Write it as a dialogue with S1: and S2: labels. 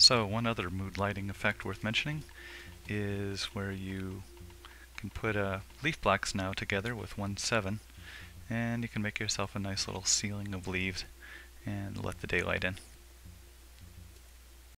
S1: So one other mood lighting effect worth mentioning is where you can put leaf blacks now together with 1/7, and you can make yourself a nice little ceiling of leaves and let the daylight in.